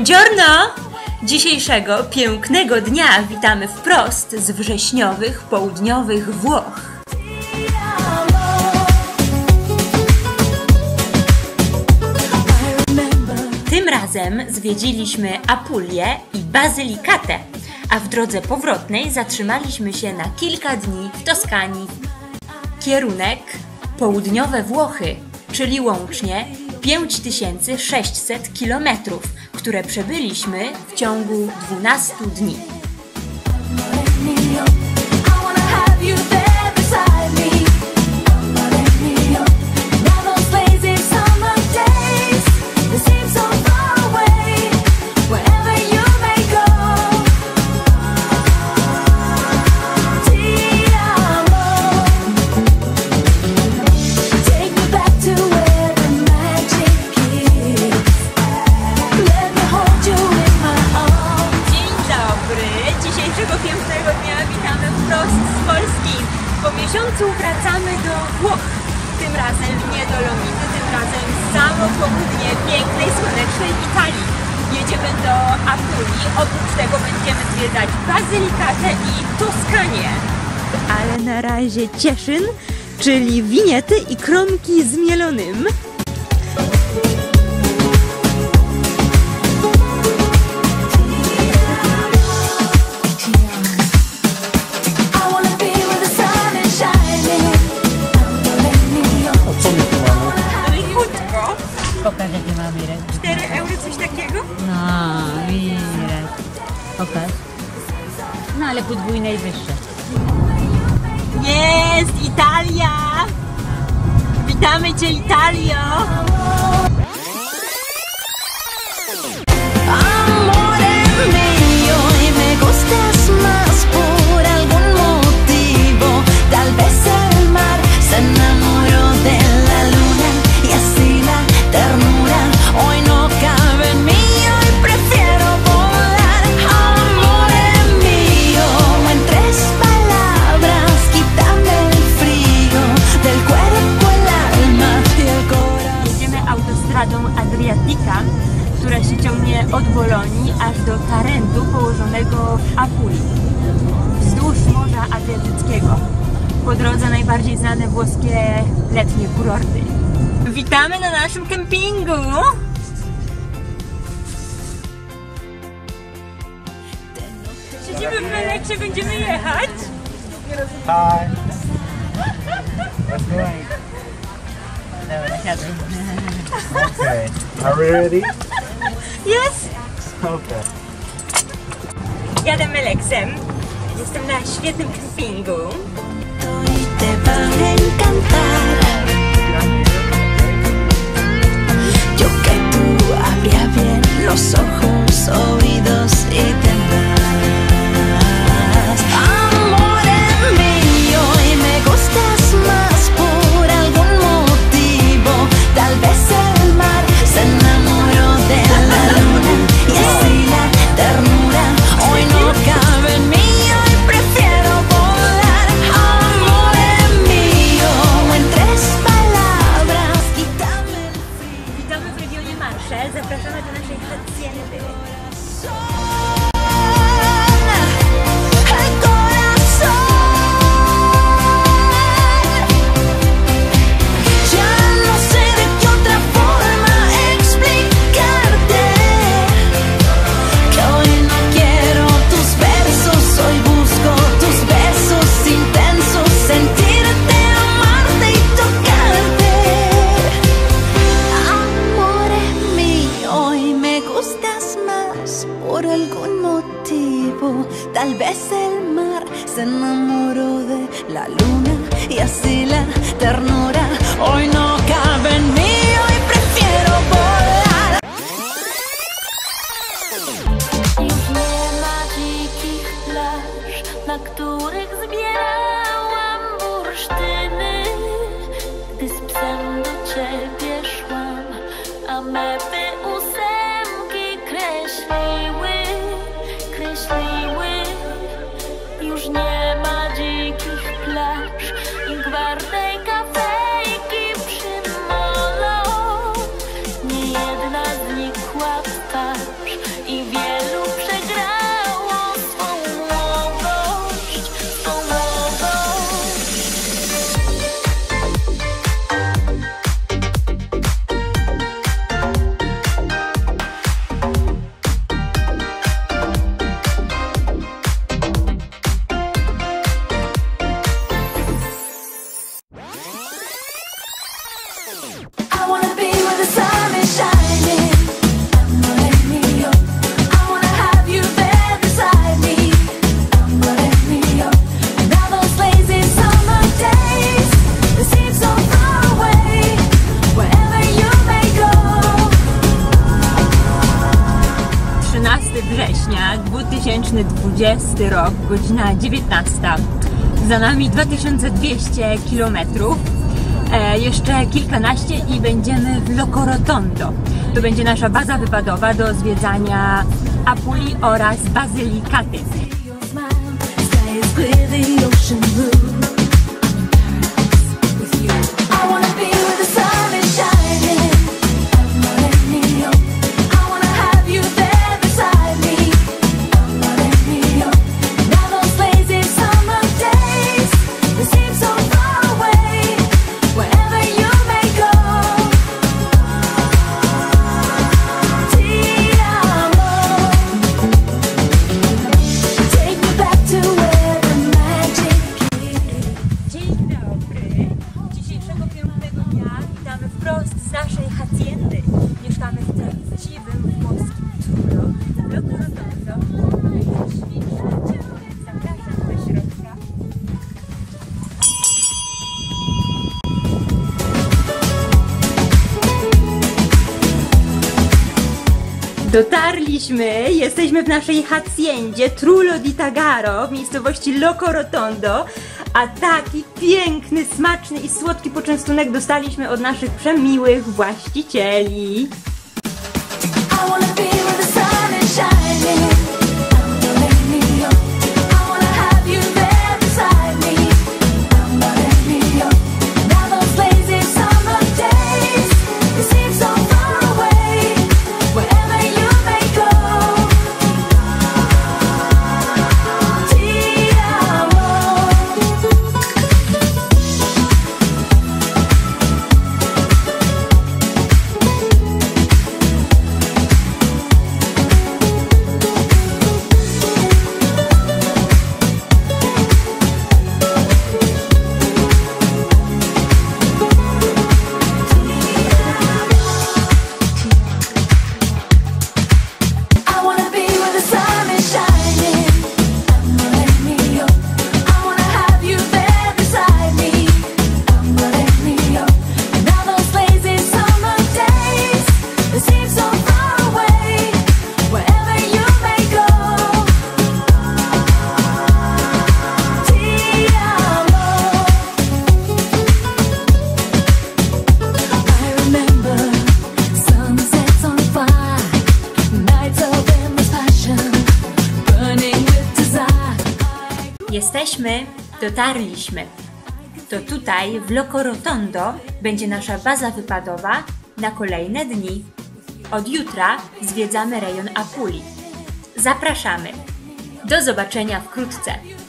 Buongiorno! Dzisiejszego pięknego dnia witamy wprost z wrześniowych, południowych Włoch. Tym razem zwiedziliśmy Apulię i Bazylikatę, a w drodze powrotnej zatrzymaliśmy się na kilka dni w Toskanii. Kierunek południowe Włochy, czyli łącznie 5600 km, które przebyliśmy w ciągu 12 dni. Pięknego dnia witamy wprost z Polski. Po miesiącu wracamy do Włoch. Tym razem nie do Dolomity, tym razem samo południe pięknej, słonecznej Italii. Jedziemy do Apulii, oprócz tego będziemy zwiedzać Bazylikatę i Toskanię. Ale na razie Cieszyn, czyli winiety i kromki z mielonym. Pokaż, jakie ma Mirek. 4 euro, coś takiego? No, Mirek. Pokaż. No, ale podwójne i wyższe. Jest Italia! Witamy Cię, Italio! Adriatica, która się ciągnie od Bolonii aż do Tarentu położonego w Apulii, wzdłuż Morza Adriatyckiego. Po drodze najbardziej znane włoskie letnie kurorty. Witamy na naszym kempingu! Siedzimy w Meleksie, będziemy jechać? Hi! What's going? Okay, are we ready? Yes! Okay. Jadę Meleksem. Jestem na świetnym kempingu. Yo que tú abría bien los ojos, oídos y temblas. Amore mío, y me gustas más por algún motivo. Tal vez el mar se enamoró de la luna y así la ternura hoy no cabe en mí, hoy prefiero volar. Amore mío, en 3 palabras, quítame el frío. Witamy w regionie Marsze. Zapraszamy do naszej haciendy. Por algún motivo, tal vez el mar se enamoró de la luna y así la ternura hoy no cabe en mí, hoy prefiero volar. Już nie ma dzikich plaż, na których zbierałam bursztyny, gdy z psem do ciebie szłam, a mapy kreśliły. Już nie ma dzikich plaż i gwardej kafejki przy molo. Nie jedna znikła twarz poniedziałek, 2020 rok, godzina 19. Za nami 2200 km. Jeszcze kilkanaście i będziemy w Locorotondo. To będzie nasza baza wypadowa do zwiedzania Apuli oraz Bazylicaty. Z naszej haciendy. Mieszkamy w prawdziwym włoskim Trullo, Locorotondo. Zapraszam do środka. Dotarliśmy, jesteśmy w naszej haciendzie Trullo di Tagaro w miejscowości Locorotondo, a taki piękny, smaczny i słodki poczęstunek dostaliśmy od naszych przemiłych właścicieli. Jesteśmy, dotarliśmy. To tutaj w Locorotondo będzie nasza baza wypadowa na kolejne dni. Od jutra zwiedzamy rejon Apuli. Zapraszamy. Do zobaczenia wkrótce.